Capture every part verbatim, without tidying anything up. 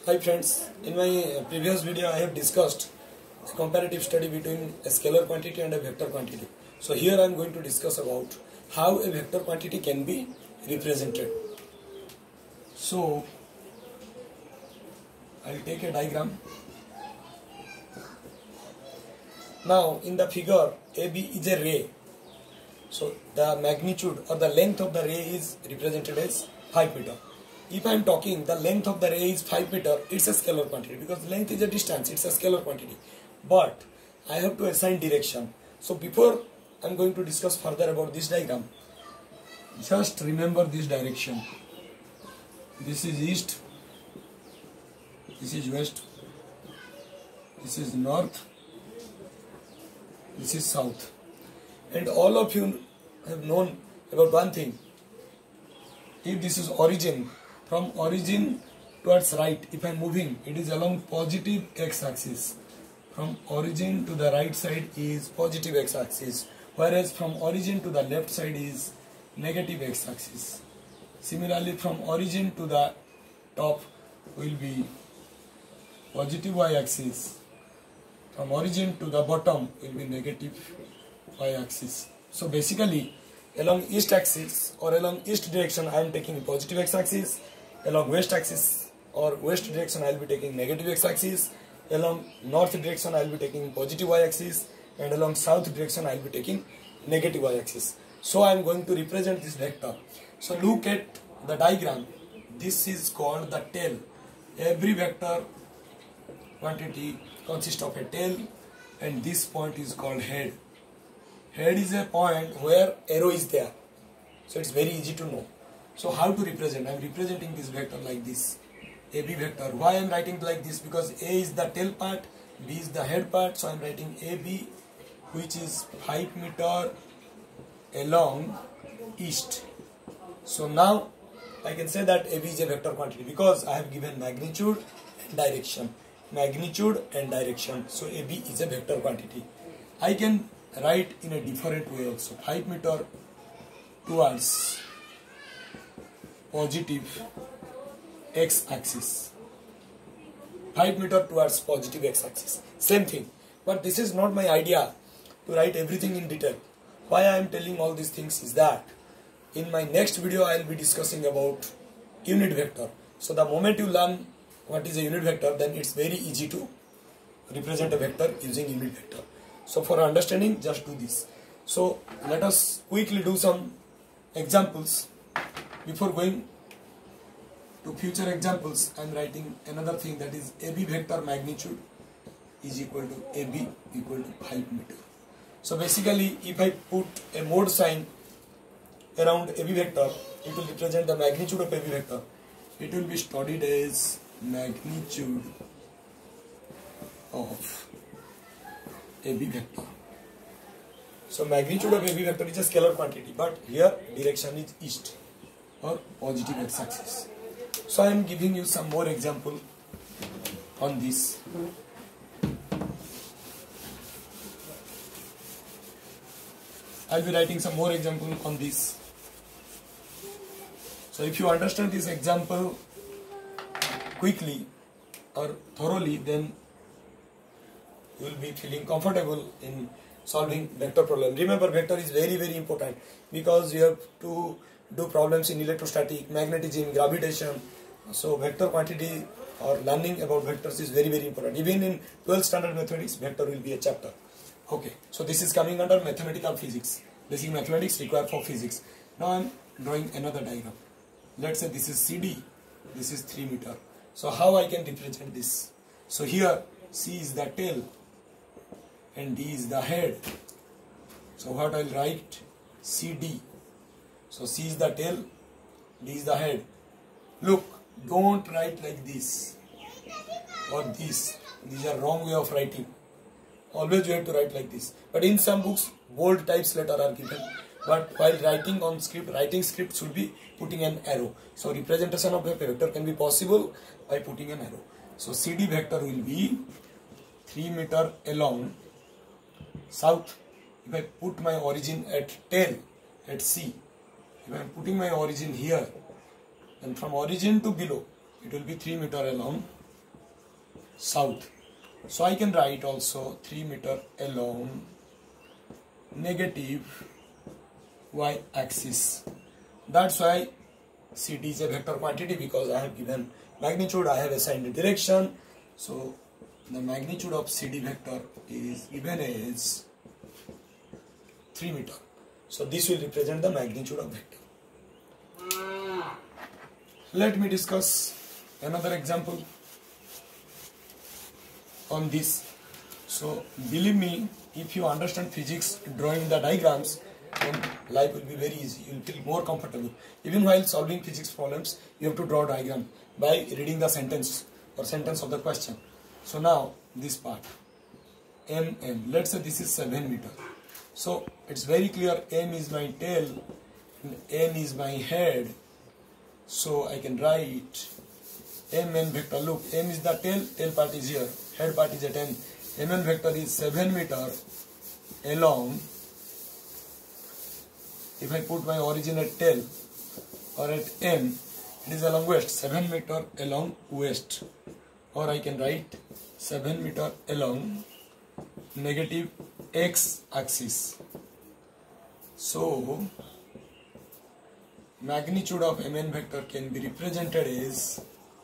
Hi friends, in my previous video I have discussed a comparative study between a scalar quantity and a vector quantity. So here I am going to discuss about how a vector quantity can be represented. So I will take a diagram. Now in the figure A B is a ray. So the magnitude or the length of the ray is represented as five meter. If I am talking the length of the ray is five meter, it's a scalar quantity because length is a distance, it's a scalar quantity. But I have to assign direction. So before I am going to discuss further about this diagram, just remember this direction. This is east, this is west, this is north, this is south. And all of you have known about one thing. If this is origin, from origin towards right, if I am moving, it is along positive x-axis. From origin to the right side is positive x-axis, whereas from origin to the left side is negative x-axis. Similarly, from origin to the top will be positive y-axis. From origin to the bottom will be negative y-axis. So basically, along east axis or along east direction I am taking positive x-axis, along west axis or west direction I will be taking negative x-axis, along north direction I will be taking positive y-axis, and along south direction I will be taking negative y-axis. So I am going to represent this vector. So look at the diagram. This is called the tail. Every vector quantity consists of a tail, and this point is called head. Head is a point where arrow is there. So it's very easy to know. So how to represent? I am representing this vector like this. A B vector. Why I am writing like this? Because A is the tail part, B is the head part. So I am writing A B, which is five meter along east. So now I can say that A B is a vector quantity because I have given magnitude and direction. Magnitude and direction. So A B is a vector quantity. I can write in a different way also. five meter towards positive x-axis. five meter towards positive x-axis. Same thing. But this is not my idea to write everything in detail. Why I am telling all these things is that in my next video I will be discussing about unit vector. So the moment you learn what is a unit vector, then it's very easy to represent a vector using unit vector. So for understanding, just do this. So let us quickly do some examples. Before going to future examples, I am writing another thing, that is A B vector magnitude is equal to A B equal to five meter. So basically, if I put a mode sign around A B vector, it will represent the magnitude of A B vector. It will be studied as magnitude of A B vector. So magnitude of A B vector is a scalar quantity, but here direction is east or positive x-axis. So I am giving you some more example on this. I will be writing some more example on this. So if you understand this example quickly or thoroughly, then you will be feeling comfortable in solving vector problem. Remember, vector is very very important because you have to do problems in electrostatic, magnetism, gravitation. So vector quantity or learning about vectors is very very important. Even in twelfth standard mathematics, vector will be a chapter. Okay, so this is coming under mathematical physics. Basic mathematics required for physics. Now I am drawing another diagram. Let's say this is C D, this is three meter. So how I can represent this? So here C is the tail and D is the head. So what I will write? C D. So C is the tail, D is the head. Look, don't write like this or this. These are wrong way of writing. Always you have to write like this. But in some books, bold types letter are given. But while writing on script, writing script should be putting an arrow. So representation of a vector can be possible by putting an arrow. So C D vector will be three meter along south. If I put my origin at tail, at C, if I am putting my origin here, then from origin to below, it will be three meter along south. So I can write also three meter along negative y axis. That's why C D is a vector quantity, because I have given magnitude, I have assigned the direction. So the magnitude of C D vector is given as three meter. So this will represent the magnitude of vector. Let me discuss another example on this. So believe me, if you understand physics drawing the diagrams, then life will be very easy. You will feel more comfortable. Even while solving physics problems, you have to draw a diagram by reading the sentence or sentence of the question. So now this part, M M. Let's say this is seven meter. So it's very clear, M is my tail and N is my head. So I can write M N vector. Look, M is the tail, tail part is here, head part is at N. M N vector is seven meter along. If I put my origin at tail or at N, it is along west, seven meter along west. Or I can write seven meter along negative x axis. So magnitude of M N vector can be represented as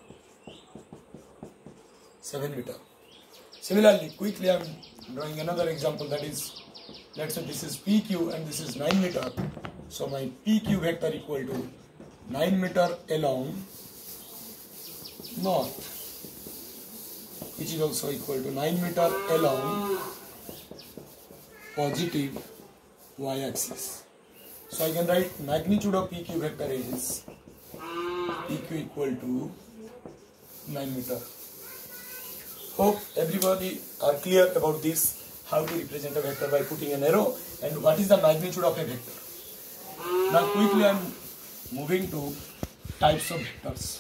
seven meter. Similarly, quickly I am drawing another example, that is, let's say this is P Q and this is nine meter. So my P Q vector equal to nine meter along north, which is also equal to nine meter along positive y axis. So I can write magnitude of P Q vector is P Q equal to nine meter. Hope everybody are clear about this, how to represent a vector by putting an arrow and what is the magnitude of a vector. Now quickly I am moving to types of vectors.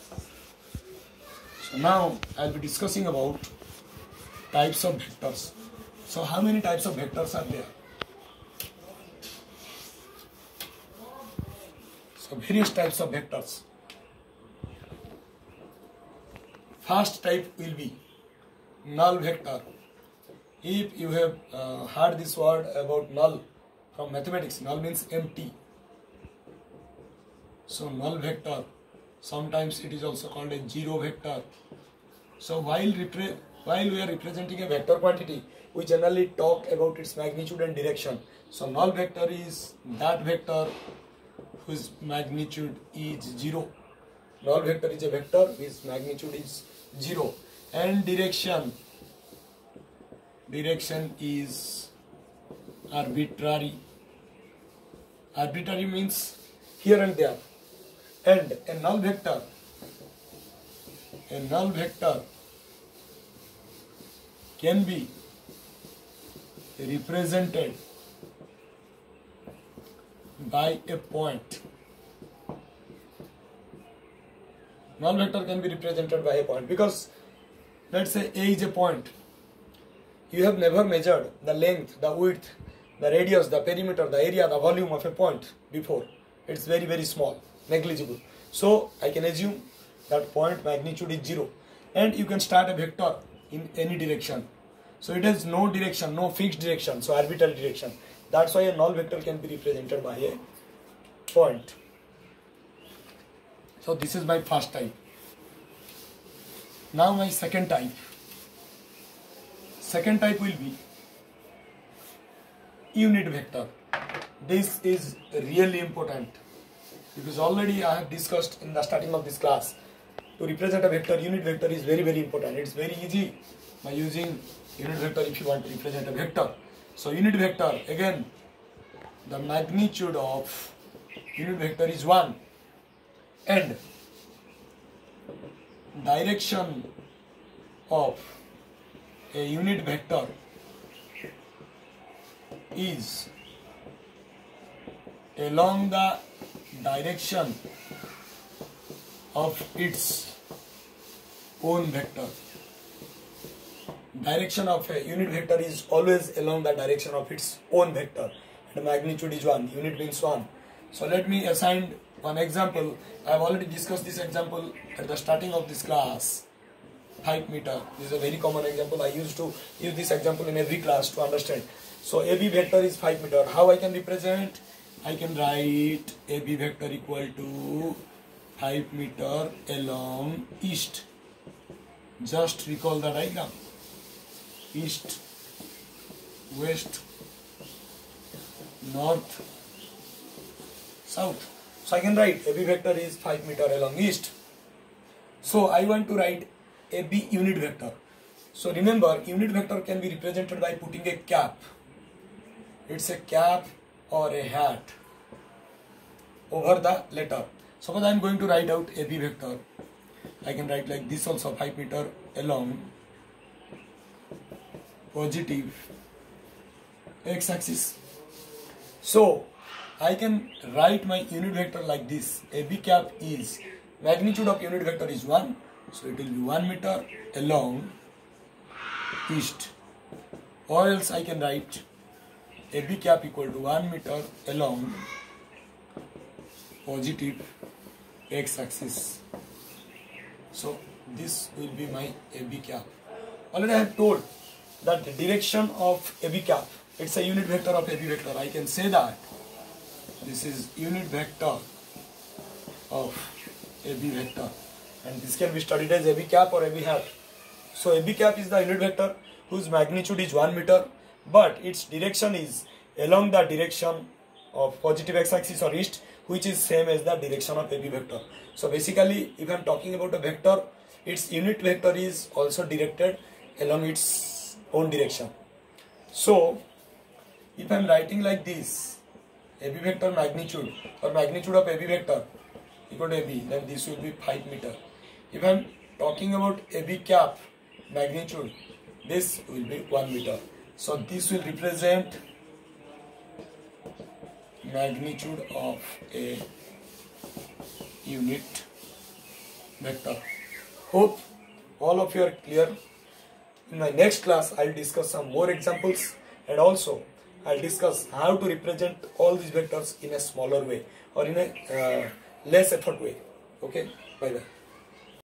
So now I will be discussing about types of vectors. So how many types of vectors are there? So various types of vectors. First type will be null vector. If you have uh, heard this word about null from mathematics, null means empty. So null vector, sometimes it is also called a zero vector. So while repre while we are representing a vector quantity, we generally talk about its magnitude and direction. So null vector is that vector whose magnitude is zero. Null vector is a vector whose magnitude is zero. And direction, direction is arbitrary. Arbitrary means here and there. And a null vector, a null vector can be represented by a point. Null vector can be represented by a point because let's say A is a point. You have never measured the length, the width, the radius, the perimeter, the area, the volume of a point before. It's very very small, negligible. So I can assume that point magnitude is zero. And you can start a vector in any direction. So it has no direction, no fixed direction, so arbitrary direction. That's why a null vector can be represented by a point. So this is my first type. Now my second type. Second type will be unit vector. This is really important because already I have discussed in the starting of this class. To represent a vector, unit vector is very very important. It's very easy by using unit vector if you want to represent a vector. So unit vector, again, the magnitude of unit vector is one and direction of a unit vector is along the direction of its own vector. Direction of a unit vector is always along the direction of its own vector. The magnitude is one, unit means one. So let me assign one example. I have already discussed this example at the starting of this class. five meter. This is a very common example. I used to use this example in every class to understand. So A B vector is five meter. How I can represent? I can write A B vector equal to five meter along east. Just recall the diagram. East, west, north, south. So I can write A B vector is five meter along east. So I want to write A B unit vector. So remember, unit vector can be represented by putting a cap. It's a cap or a hat over the letter. Suppose I am going to write out A B vector. I can write like this also, five meter along positive x-axis. So I can write my unit vector like this. A B cap is, magnitude of unit vector is one. So it will be one meter along east. Or else I can write A B cap equal to one meter along positive x-axis. So this will be my A B cap. Already I have told that the direction of A B cap, it's a unit vector of A B vector. I can say that this is unit vector of A B vector, and this can be studied as A B cap or A B hat. So A B cap is the unit vector whose magnitude is one meter, but its direction is along the direction of positive x-axis or east, which is same as the direction of A B vector. So basically, if I am talking about a vector, its unit vector is also directed along its own direction. So if I am writing like this, A B vector magnitude or magnitude of A B vector equal to A B, then this will be five meter. If I am talking about A B cap magnitude, this will be one meter. So this will represent magnitude of a unit vector. Hope all of you are clear. In my next class, I will discuss some more examples, and also I will discuss how to represent all these vectors in a smaller way or in a uh, less effort way. Okay, bye bye.